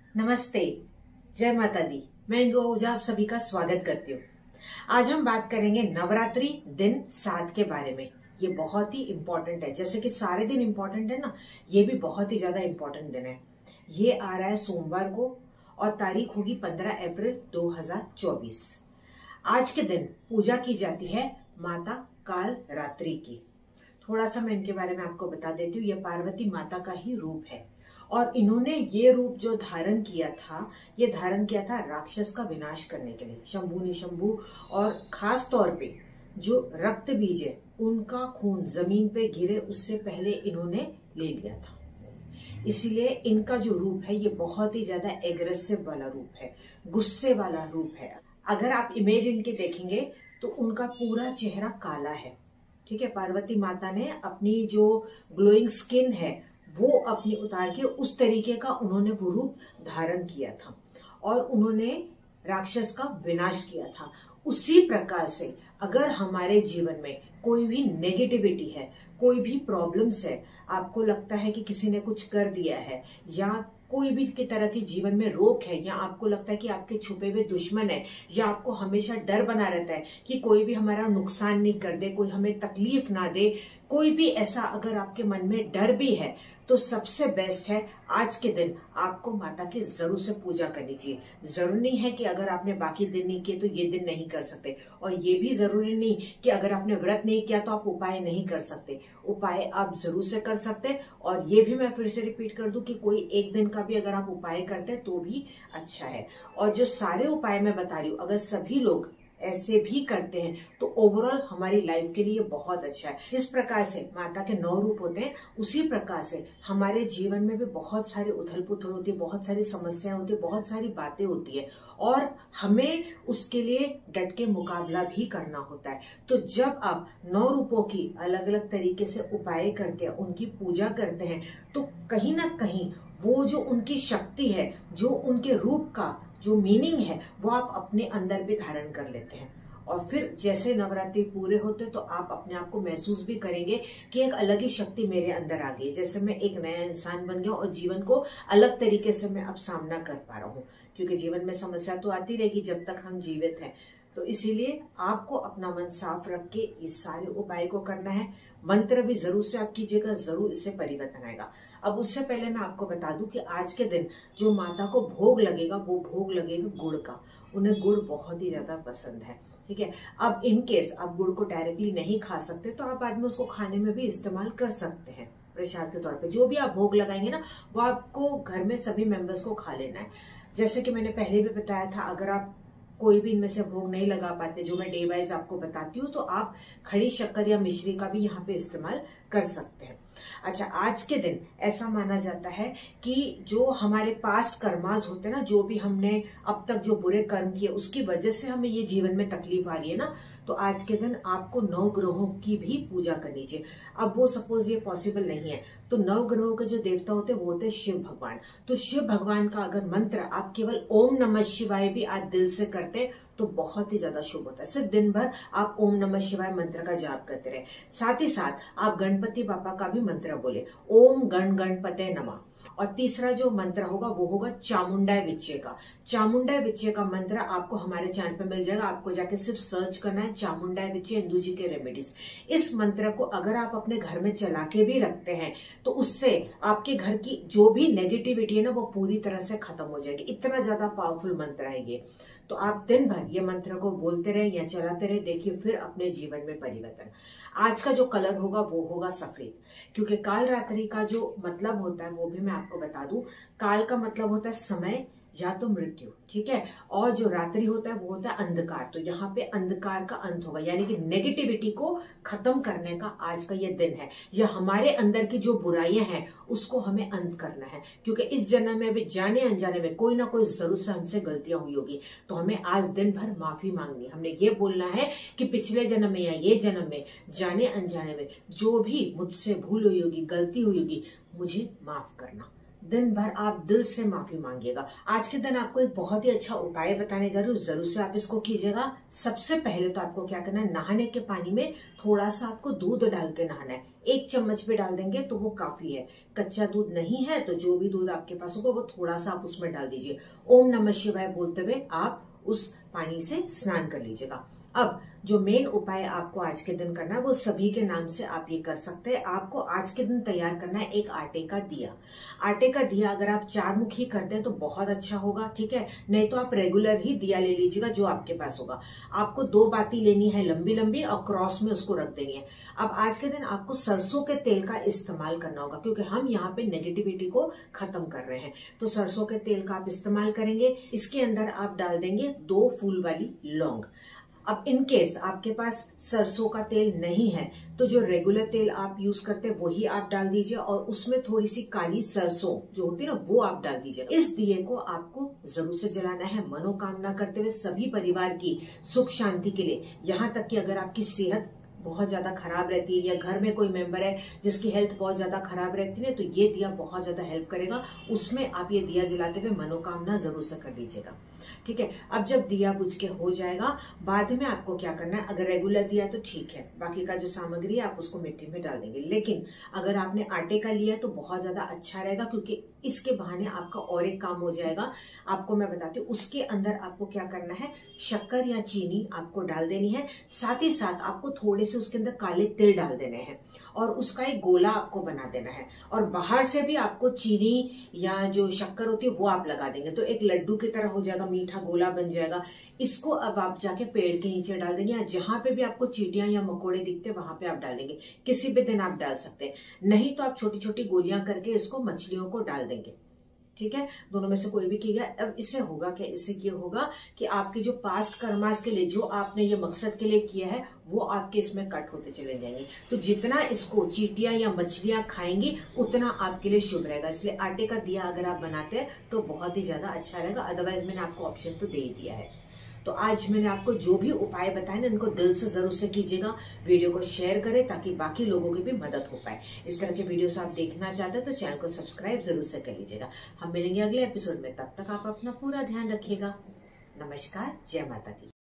नमस्ते, जय माता दी। मैं इंदु आहूजा आप सभी का स्वागत करती हूँ। आज हम बात करेंगे नवरात्रि दिन 7 के बारे में। ये बहुत ही इम्पोर्टेंट है, जैसे कि सारे दिन इम्पोर्टेंट है ना, ये भी बहुत ही ज्यादा इम्पोर्टेंट दिन है। ये आ रहा है सोमवार को और तारीख होगी 15 अप्रैल 2024। आज के दिन पूजा की जाती है माता काल रात्रि की। थोड़ा सा मैं इनके बारे में आपको बता देती हूँ। ये पार्वती माता का ही रूप है और इन्होंने ये रूप जो धारण किया था, ये धारण किया था राक्षस का विनाश करने के लिए। शंभु निशंभु और खास तौर पे जो रक्त बीज है उनका खून जमीन पे गिरे उससे पहले इन्होंने ले लिया था। इसीलिए इनका जो रूप है ये बहुत ही ज्यादा एग्रेसिव वाला रूप है, गुस्से वाला रूप है। अगर आप इमेज इनके देखेंगे तो उनका पूरा चेहरा काला है। ठीक है, पार्वती माता ने अपनी जो ग्लोइंग स्किन है वो अपनी उतार के उस तरीके का उन्होंने वो रूप धारण किया था और उन्होंने राक्षस का विनाश किया था। उसी प्रकार से अगर हमारे जीवन में कोई भी नेगेटिविटी है, कोई भी प्रॉब्लम्स है, आपको लगता है कि किसी ने कुछ कर दिया है या कोई भी की तरह की जीवन में रोक है, या आपको लगता है कि आपके छुपे हुए दुश्मन है, या आपको हमेशा डर बना रहता है कि कोई भी हमारा नुकसान नहीं कर दे, कोई हमें तकलीफ ना दे, कोई भी ऐसा अगर आपके मन में डर भी है, तो सबसे बेस्ट है आज के दिन आपको माता की जरूर से पूजा करनी चाहिए। जरूरी नहीं है कि अगर आपने बाकी दिन नहीं किए तो ये दिन नहीं कर सकते, और ये भी जरूरी नहीं कि अगर आपने व्रत नहीं किया तो आप उपाय नहीं कर सकते। उपाय आप जरूर से कर सकते, और ये भी मैं फिर से रिपीट कर दूं कि कोई एक दिन का भी अगर आप उपाय करते हैं तो भी अच्छा है। और जो सारे उपाय मैं बता रही हूँ अगर सभी लोग ऐसे भी करते हैं तो ओवरऑल हमारी लाइफ के लिए बहुत अच्छा है। जिस प्रकार से माता के 9 रूप होते हैं उसी प्रकार से हमारे जीवन में भी बहुत सारी उथल पुथल होती है, बहुत सारी समस्याएं होती है, बहुत सारी बातें होती है और हमें उसके लिए डट के मुकाबला भी करना होता है। तो जब आप 9 रूपों की अलग अलग तरीके से उपाय करते हैं, उनकी पूजा करते हैं, तो कहीं ना कहीं वो जो उनकी शक्ति है, जो उनके रूप का जो मीनिंग है, वो आप अपने अंदर भी धारण कर लेते हैं। और फिर जैसे नवरात्रि पूरे होते तो आप अपने आप को महसूस भी करेंगे कि एक अलग ही शक्ति मेरे अंदर आ गई, जैसे मैं एक नया इंसान बन गया और जीवन को अलग तरीके से मैं अब सामना कर पा रहा हूँ। क्योंकि जीवन में समस्या तो आती रहेगी जब तक हम जीवित हैं, तो इसीलिए आपको अपना मन साफ रख के इस सारे उपाय को करना है। मंत्र भी जरूर से आप कीजिएगा, जरूर इससे परिवर्तन आएगा। अब उससे पहले मैं आपको बता दूं कि आज के दिन जो माता को भोग लगेगा वो भोग लगेगा गुड़ का। उन्हें गुड़ बहुत ही ज्यादा पसंद है। ठीक है, अब इन केस आप गुड़ को डायरेक्टली नहीं खा सकते तो आप बाद में उसको खाने में भी इस्तेमाल कर सकते हैं प्रसाद के तौर पे। जो भी आप भोग लगाएंगे ना वो आपको घर में सभी मेंबर्स को खा लेना है। जैसे कि मैंने पहले भी बताया था, अगर आप कोई भी इनमें से भोग नहीं लगा पाते, जो मैं डे वाइज आपको बताती हूँ, तो आप खड़ी शक्कर या मिश्री का भी यहाँ पे इस्तेमाल कर सकते हैं। अच्छा, आज के दिन ऐसा माना जाता है कि जो हमारे पास्ट कर्मास होते हैं ना, जो भी हमने अब तक जो बुरे कर्म किए उसकी वजह से हमें ये जीवन में तकलीफ आ रही है ना, तो आज के दिन आपको 9 ग्रहों की भी पूजा करनी चाहिए। अब वो सपोज ये पॉसिबल नहीं है तो 9 ग्रहों के जो देवता होते हैं वो होते हैं शिव भगवान। तो शिव भगवान का अगर मंत्र आप केवल ओम नमः शिवाय भी आज दिल से करते तो बहुत ही ज्यादा शुभ होता है। सिर्फ दिन भर आप ओम नमः शिवाय मंत्र का जाप करते रहे। साथ ही साथ आप गणपति बापा का भी मंत्र बोले, ओम गण गणपते नमः। और तीसरा जो मंत्र होगा वो होगा चामुंडाय विच्चे का। चामुंडाय विच्चे का मंत्र आपको हमारे चैनल पे मिल जाएगा, आपको जाके सिर्फ सर्च करना है चामुंडाय विच्चे इंदु जी के रेमेडीज। इस मंत्र को अगर आप अपने घर में चला के भी रखते हैं तो उससे आपके घर की जो भी नेगेटिविटी है ना वो पूरी तरह से खत्म हो जाएगी। इतना ज्यादा पावरफुल मंत्र है ये। तो आप दिन भर ये मंत्र को बोलते रहे या चलाते रहे, देखिए फिर अपने जीवन में परिवर्तन। आज का जो कलर होगा वो होगा सफेद, क्योंकि काल रात्रि का जो मतलब होता है वो भी मैं आपको बता दूं। काल का मतलब होता है समय या तो मृत्यु, ठीक है, और जो रात्रि होता है वो होता है अंधकार। तो यहाँ पे अंधकार का अंत होगा, यानी कि नेगेटिविटी को खत्म करने का आज का ये दिन है। या हमारे अंदर की जो बुराइयां हैं उसको हमें अंत करना है, क्योंकि इस जन्म में भी जाने अनजाने में कोई ना कोई जरूर से हमसे गलतियां हुई होगी। तो हमें आज दिन भर माफी मांगनी, हमने ये बोलना है कि पिछले जन्म में या ये जन्म में जाने अनजाने में जो भी मुझसे भूल हुई होगी, गलती हुई होगी, मुझे माफ करना। दिन भर आप दिल से माफी मांगिएगा। आज के दिन आपको एक बहुत ही अच्छा उपाय बताने जा रही हूँ, जरूर से आप इसको कीजिएगा। सबसे पहले तो आपको क्या करना है, नहाने के पानी में थोड़ा सा आपको दूध डाल के नहाना है। 1 चम्मच भी डाल देंगे तो वो काफी है। कच्चा दूध नहीं है तो जो भी दूध आपके पास होगा वो थोड़ा सा आप उसमें डाल दीजिए। ओम नमः शिवाय बोलते हुए आप उस पानी से स्नान कर लीजिएगा। अब जो मेन उपाय आपको आज के दिन करना है वो सभी के नाम से आप ये कर सकते हैं। आपको आज के दिन तैयार करना है एक आटे का दिया। आटे का दिया अगर आप 4 मुखी करते हैं तो बहुत अच्छा होगा, ठीक है। नहीं तो आप रेगुलर ही दिया ले लीजिएगा जो आपके पास होगा। आपको 2 बाती लेनी है लंबी लंबी और क्रॉस में उसको रख देनी है। अब आज के दिन आपको सरसों के तेल का इस्तेमाल करना होगा क्योंकि हम यहाँ पे नेगेटिविटी को खत्म कर रहे हैं। तो सरसों के तेल का आप इस्तेमाल करेंगे। इसके अंदर आप डाल देंगे 2 फूल वाली लौंग। अब इन केस आपके पास सरसों का तेल नहीं है तो जो रेगुलर तेल आप यूज करते हैं वही आप डाल दीजिए और उसमें थोड़ी सी काली सरसों जो होती है ना वो आप डाल दीजिए। इस दिए को आपको जरूर से जलाना है मनोकामना करते हुए सभी परिवार की सुख शांति के लिए। यहाँ तक कि अगर आपकी सेहत बहुत ज्यादा खराब रहती है या घर में कोई मेंबर है जिसकी हेल्थ बहुत ज्यादा खराब रहती है तो ये दिया बहुत ज्यादा हेल्प करेगा। उसमें आप ये दिया जलाते हुए मनोकामना जरूर से कर लीजिएगा, ठीक है। अब जब दिया बुझ के हो जाएगा बाद में आपको क्या करना है, अगर रेगुलर दिया है तो ठीक है, बाकी का जो सामग्री है आप उसको मिट्टी में डाल देंगे। लेकिन अगर आपने आटे का लिया है तो बहुत ज्यादा अच्छा रहेगा क्योंकि इसके बहाने आपका और एक काम हो जाएगा। आपको मैं बताती हूँ उसके अंदर आपको क्या करना है, शक्कर या चीनी आपको डाल देनी है। साथ ही साथ आपको थोड़े से उसके अंदर काले तिल डाल देने हैं और उसका एक गोला आपको बना देना है और बाहर से भी आपको चीनी या जो शक्कर होती है वो आप लगा देंगे तो एक लड्डू की तरह हो जाएगा, मीठा गोला बन जाएगा। इसको अब आप जाके पेड़ के नीचे डाल देंगे या जहां पे भी आपको चींटियां या मकोड़े दिखते हैं वहां पे आप डाल देंगे। किसी भी दिन आप डाल सकते हैं, नहीं तो आप छोटी छोटी गोलियां करके इसको मछलियों को डाल देंगे, ठीक है। दोनों में से कोई भी किया। अब इससे होगा क्या, इससे ये होगा कि आपके जो पास्ट कर्मास के लिए जो आपने ये मकसद के लिए किया है वो आपके इसमें कट होते चले जाएंगे। तो जितना इसको चींटियां या मछलियां खाएंगी उतना आपके लिए शुभ रहेगा। इसलिए आटे का दिया अगर आप बनाते हैं तो बहुत ही ज्यादा अच्छा रहेगा। अदरवाइज मैंने आपको ऑप्शन तो दे ही दिया है। तो आज मैंने आपको जो भी उपाय बताए ना इनको दिल से जरूर से कीजिएगा। वीडियो को शेयर करें ताकि बाकी लोगों की भी मदद हो पाए। इस तरह के वीडियोस आप देखना चाहते हैं तो चैनल को सब्सक्राइब जरूर से कर लीजिएगा। हम मिलेंगे अगले एपिसोड में, तब तक आप अपना पूरा ध्यान रखिएगा। नमस्कार, जय माता दी।